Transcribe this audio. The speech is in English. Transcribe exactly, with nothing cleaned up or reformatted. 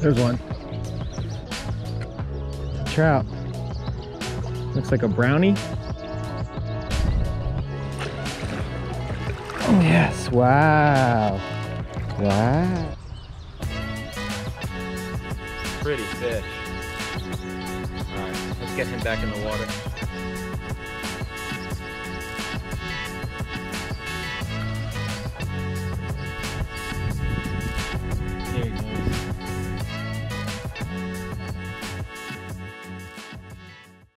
There's one. Trout. Looks like a brownie. Oh yes, wow. Wow. Pretty fish. Alright, let's get him back in the water.